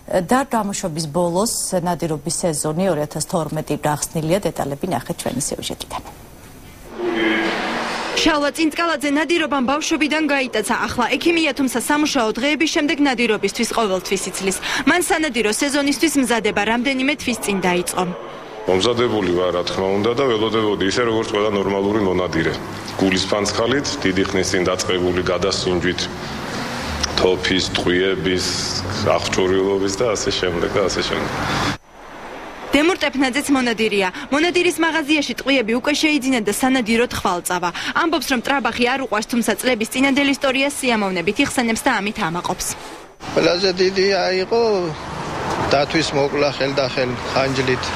და გამოშვების ბოლოს ნადირობის სეზონი 2012 გახსნილია დეტალები ნახეთ ჩვენი სიუჟეტიდან. შალვა წინწკალაძე ნადირობამ ბავშვობიდან გაიტაცა, ახლა ექიმია, თუმცა სამუშაო დღეების შემდეგ ნადირობისთვის ყოველთვის იცლის. მან სანადირო სეზონისთვის მზადება რამდენიმე თვის წინ დაიწყო. მომზადებული ვარ, რა თქმა უნდა და ველოდებოდი ისე როგორც ყველა ნორმალური მონადირე. გულის ფანცხალით, დიდი ხნის წინ დაწყებული გადასინჯვით, თოფის, ტყვიების, აღჭურვილობის და ასე შემდეგ და ასე შემდეგ. დემურ ტეფნაძეც მონადირია. მონადირის მაღაზიაში ტყვიები უკვე შეიძინა და სანადიროდ ხვალწავა. ამბობს, რომ ტრაბახი არ უყვარს, თუმცა წლების წინანდელ ისტორიას სიამოვნებით იხსენებს და ამით ამაყობს. ყველაზე დიდი იყო დათვის მოკლა ხელდახელ ხანჯლით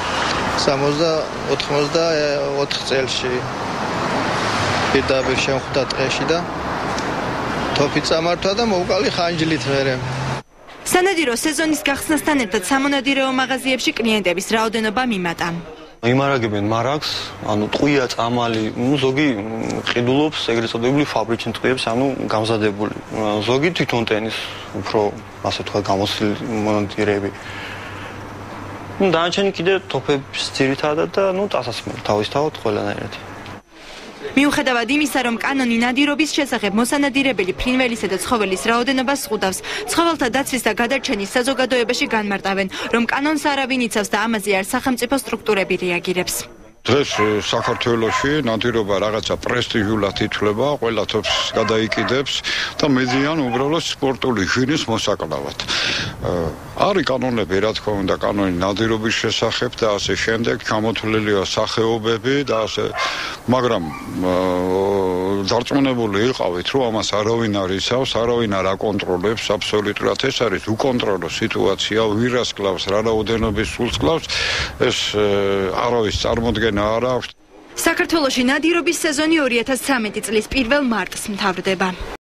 84 წელში. პირდაპირ შემხვდა ტყეში და თოფი წამართვა და მოვკალი ხანჯლით მერე. სანადირო სეზონის გახსნასთან ერთად სამონადირეო მაღაზიებში კლიენტების რაოდენობა მიმატა. იმარაგებენ მარაგს, ანუ ტყვია, წამალი, ზოგი ყიდულობს ეგრეთ წოდებული ფაბრიჩნ ტყვიებს, ანუ გამზადებული. ზოგი თვითონ ტენის უფრო ასე თქვა გამოსილი მონადირეები. დანარჩენი კიდე თოფების ძირითადად და ტასასმელი თავისთავად ყველანაირად. მიუხედავად იმისა, რომ კანონი ნადირობის შესახებ მოსანადირებელი ფრინველისა და ცხოველის რაოდენობას ზღუდავს, ცხოველთა დაცვის და გადარჩენის საზოგადოებაში განმარტავენ, რომ კანონს არავინ იცავს და ამაზე არ სახელმწიფო სტრუქტურები რეაგირებს. დღეს საქართველოში ნადირობა რაღაცა პრესტიჟულად ითვლება, ყველა თოფს გადაიკიდებს და მედიან უბრალოდ სპორტული ჟინის მოსაკლავად. არის კანონები, რა თქმა უნდა, კანონი ნადირობის შესახებ და ასე შემდეგ, ჩამოთვლილია სახეობები და ასე, მაგრამ დარწმუნებული იყავით, რომ ამას არავინ არ იცავს, არავინ არ აკონტროლებს, აბსოლუტურად ეს არის უკონტროლო სიტუაცია, ვირას კლავს, რა რაოდენობის სულს კლავს, ეს არავის წარმოდგენა არ აქვს. საქართველოში ნადირობის სეზონი 2013 წლის 1 მარტს მთავრდება.